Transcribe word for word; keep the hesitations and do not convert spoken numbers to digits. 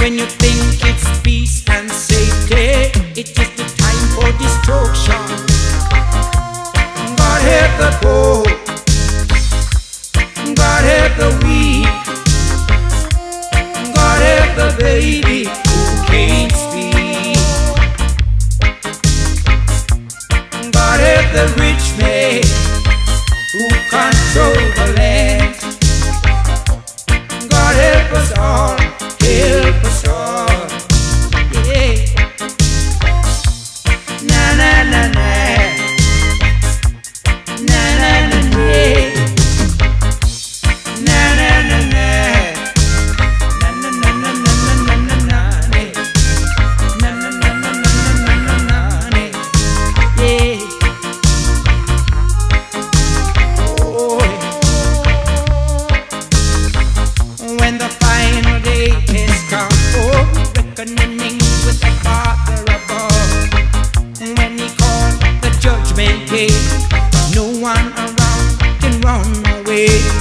When you think it's peace and safety, it is the time for destruction. God help the poor, God help the weak, God help the baby who can't speak. God help the rich man who control the land. God help us all, help us all, yeah. Na na na na, na na na na, na na na na, na na na na na na na na, na na na na na na na, yeah. Oh, when the final day is come, oh, reckoning with the Father above. When He called the judgment day, no one around can run away.